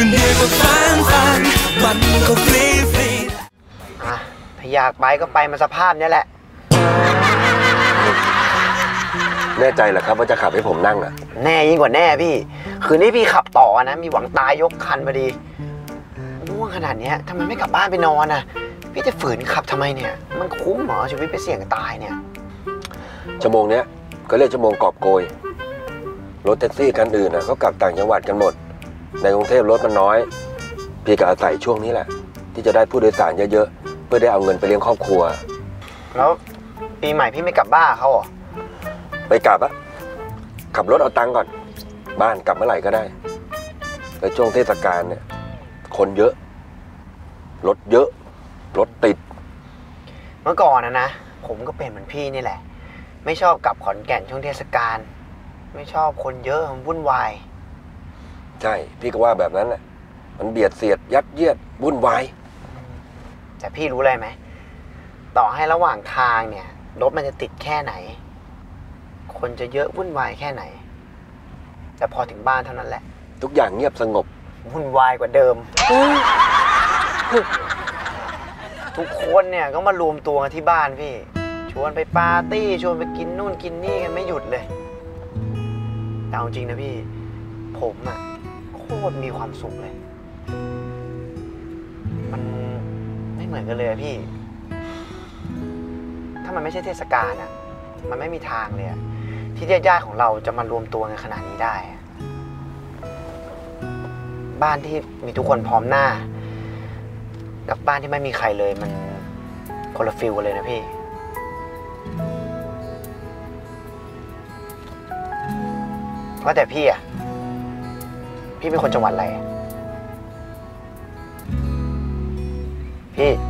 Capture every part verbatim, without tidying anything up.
คนเดียวก็ฟันฟันมันก็ฟรีฟรีอ่ะถ้าอยากไปก็ไปมาสภาพนี้แหละแน่ใจเหรอครับว่าจะขับให้ผมนั่งอ่ะแน่ยิ่งกว่าแน่พี่คืนนี้พี่ขับต่อนะมีหวังตายยกคันพอดีง่วงขนาดนี้ทำไมไม่กลับบ้านไปนอนอ่ะพี่จะฝืนขับทำไมเนี่ยมันคุ้มเหรอชีวิตไปเสี่ยงตายเนี่ยชั่วโมงเนี้ยก็เรียกชั่วโมงกอบโกยรถแท็กซี่คันอื่นนะเขากลับต่างจังหวัดกันหมดในกรุงเทพรถมันน้อยพี่ก็อาศัยช่วงนี้แหละที่จะได้ผู้โดยสารเยอะๆเพื่อได้เอาเงินไปเลี้ยงครอบครัวแล้วปีใหม่พี่ไม่กลับบ้านเขาเหรอไปกลับอะขับรถเอาตังค์ก่อนบ้านกลับเมื่อไหร่ก็ได้ในช่วงเทศกาลเนี่ยคนเยอะรถเยอะรถติดเมื่อก่อนนะนะผมก็เป็นเหมือนพี่นี่แหละไม่ชอบกลับขอนแก่นช่วงเทศกาลไม่ชอบคนเยอะมันวุ่นวายใช่พี่ก็ว่าแบบนั้นแหละมันเบียดเสียดยัดเยียดวุ่นวายแต่พี่รู้อะไรไหมต่อให้ระหว่างทางเนี่ยรถมันจะติดแค่ไหนคนจะเยอะวุ่นวายแค่ไหนแต่พอถึงบ้านเท่านั้นแหละทุกอย่างเงียบสงบวุ่นวายกว่าเดิมทุกคนเนี่ยก็มารวมตัวกันที่บ้านพี่ชวนไปปาร์ตี้ชวนไปกินนู่นกินนี่กันไม่หยุดเลยแต่จริงนะพี่ผมอะโคตรมีความสุขเลยมันไม่เหมือนกันเลยพี่ถ้ามันไม่ใช่เทศกาลอะมันไม่มีทางเลยที่ญาติๆของเราจะมารวมตัวกันขนาดนี้ได้บ้านที่มีทุกคนพร้อมหน้ากับบ้านที่ไม่มีใครเลยมันคนละฟิลกันเลยนะพี่ว่าแต่พี่อ่ะพี่เป็นคนจังหวัดอะไรพี่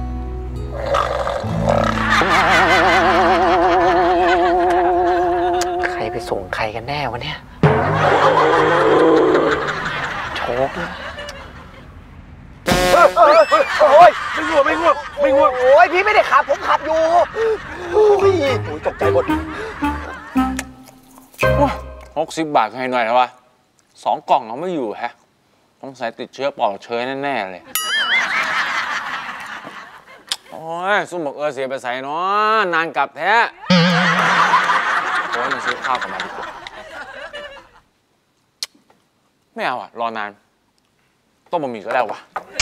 ใครไปส่งใครกันแน่วะเนี่ยโชคโอ้ยไม่ง่วงไม่ง่วงไม่ง่วงโอ้ยพี่ไม่ได้ขับผมขับอยู่โอ้ยตกใจหมดหกสิบบาทให้หน่อยนะวะสองกล่องเราไม่อยู่ฮะต้องใส่ติดเชื้อปอดเชื้อแน่ๆเลยโอ้ยซุ่มบอกเออเสียไปใส่เนาะนานกลับแท้โอ้ยมาซื้อข้าวกลับมาดีกว่าไม่เอาอ่ะรอนานต้มบะหมี่ก็ได้วะ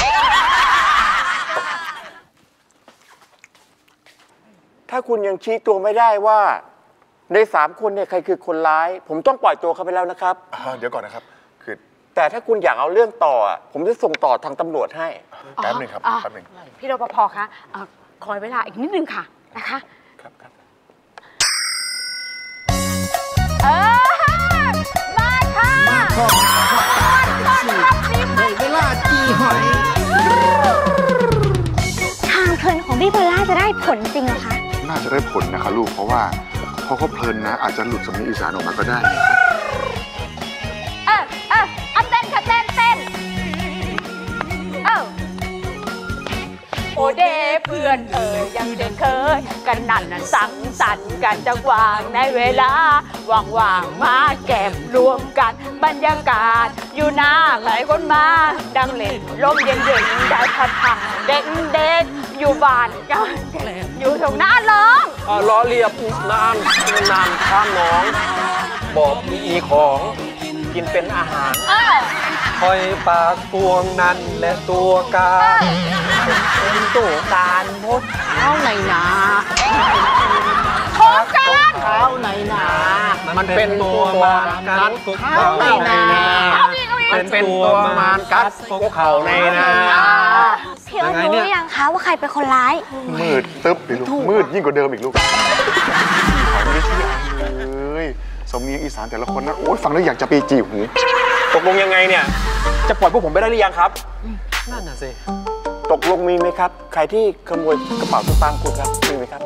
ถ้าคุณยังชี้ตัวไม่ได้ว่าในสามคนเนี่ยใครคือคนร้ายผมต้องปล่อยตัวเขาไปแล้วนะครับเดี๋ยวก่อนนะครับคือแต่ถ้าคุณอยากเอาเรื่องต่อผมจะส่งต่อทางตำรวจให้แป๊บหนึ่งครับแป๊บหนึ่งพี่รปภคะคอยเวลาอีกนิดนึงค่ะนะคะครับครับเออมาค่ะมาขอเวลาจีหอยทางเพลินของพี่เบลล่าจะได้ผลจริงเหรอคะน่าจะได้ผลนะคะลูกเพราะว่าพอเขาเพลินนะอาจจะหลุดสำเนียงอีสานออกมาก็ได้เออเออเอาเต้นค่ะเต้นเต้นเออโอเดเพื่อนเอ๋ยยังเช่นเคยกันนั่นน่ะสังสรรค์กันจังหวางในเวลาว่างๆมาแก็บรวมกันบรรยากาศอยู่หน้าไหลคนมาดังเล่นลมเย็นๆได้พัดผ่านเด็กๆอยู่บ้านกันอยู่ตรงหน้าร้องล้อเรียบน้ำน้ำข้ามน้องบอกมีของกินเป็นอาหารคอยปากตวงนั้นและตัวการเป็นตัวการพดเท้าในนาพดการเท้าในนามันเป็นตัวมารกัดเท้าในนามันเป็นตัวมารกัดพวกเขาในนาพี่รู้หรือยังคะว่าใครเป็นคนร้ายมืดตึ๊บไปลูกมืดยิ่งกว่าเดิมอีกลูกเขาไม่ได้ชื่ออะไรเลยสำเนียงอีสานแต่ละคนนะโอ๊ยฟังแล้วอยากจะไปจีบหูตกลงยังไงเนี่ยจะปล่อยพวกผมไปได้หรือยังครับนั่นน่ะสิตกลงมีไหมครับใครที่ขโมยกระเป๋าสตางค์คุณครับมีไหมครับ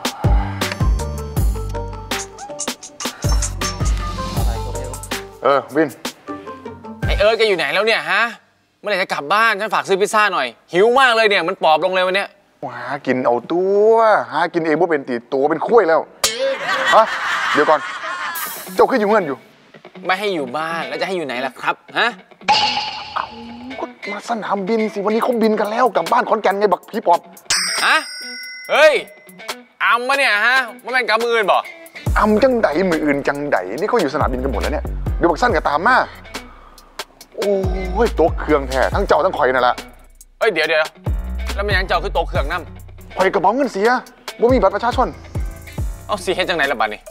เออวินไอเอิร์ธแกอยู่ไหนแล้วเนี่ยฮะเมื่อไหร่จะกลับบ้านฉันฝากซื้อพิซซ่าหน่อยหิวมากเลยเนี่ยมันปอบลงเลยวันเนี้ยหากินเอาตัวหากินเองว่าเป็นตีตัวเป็นคุ้ยแล้วฮะเดี๋ยวก่อนเจ้าขึ้นอยู่เงื่อนอยู่ไม่ให้อยู่บ้านแล้วจะให้อยู่ไหนล่ะครับฮะเอาก็สนามบินสิวันนี้เขาบินกันแล้วกลับบ้านขอนแก่นไงบักพี่ปอบฮะ เฮ้ยอัมมะเนี่ยฮะมันเป็นกับมืออื่นบ่อำจังไดมืออื่นจังไดนี่เขาอยู่สนามบินกันหมดแล้วเนี่ยเดี๋ยวบักสั้นกับตามมาโอ้ยโต๊ะเครื่องแท้ทั้งเจ้าทั้งข่อยนั่นแหละเอ้ยเดี๋ยวเดี๋ยวแล้วมันยังเจ้าคือโตเครื่องน้ำข่อยกระเป๋าเงินเสียบ่มีบัตรประชาชนเอาสีเฮ็ดจังไหนละบัดนี้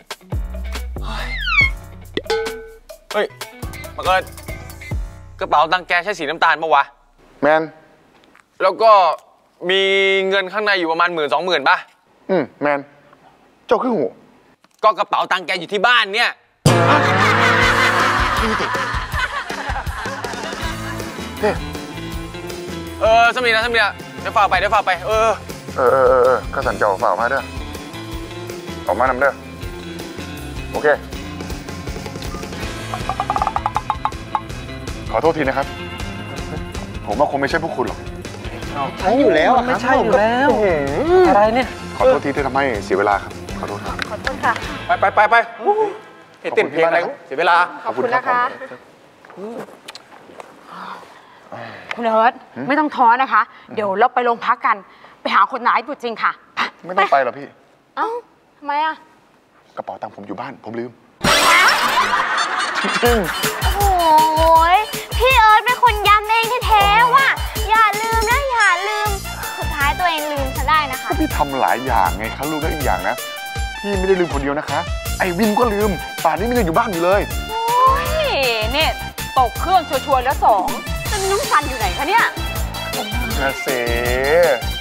เฮ้ยมันก็กระเป๋าตังแกใช้สีน้ำตาลปะวะแมนแล้วก็มีเงินข้างในอยู่ประมาณหมื่นสองหมื่นป่ะอืมแมนเจ้าคือหูก็กระเป๋าตังแกอยู่ที่บ้านเนี่ยเออสมีนะสมีนะเดี๋ยวฝากไปเดี๋ยวฝากไปเออเออเออเออเออข้าสันเจ้าฝากมาเด้อออกมานำเด้อโอเคขอโทษทีนะครับผมว่าคงไม่ใช่พวกคุณหรอกใช่อยู่แล้วไม่ใช่อยู่แล้วอะไรเนี่ยขอโทษทีที่ทำให้เสียเวลาครับขอโทษครับขอโทษค่ะไปไปไปไปเห็นเต้นเพลงอะไรเสียเวลาขอบคุณนะคะคุณเอิร์ธไม่ต้องท้อนะคะเดี๋ยวเราไปโรงพักกันไปหาคนร้ายตัวจริงค่ะไม่ต้องไปหรอกพี่เอ้าทำไมอะกระเป๋าตังค์ผมอยู่บ้านผมลืมจริงโอ้ยพี่เอิร์ธเป็นคนย้ำเองแท้ๆว่าอย่าลืมนะอย่าลืมสุดท้ายตัวเองลืมซะได้นะคะพี่ทำหลายอย่างไงคะลูกแล้วอีกอย่างนะพี่ไม่ได้ลืมคนเดียวนะคะไอ้วินก็ลืมป่านนี้ไม่ได้อยู่บ้านอยู่เลยโอ้ยเนี่ยตกเครื่องชัวร์ๆแล้วสองแต่น้องซันอยู่ไหนคะเนี่ยนะเส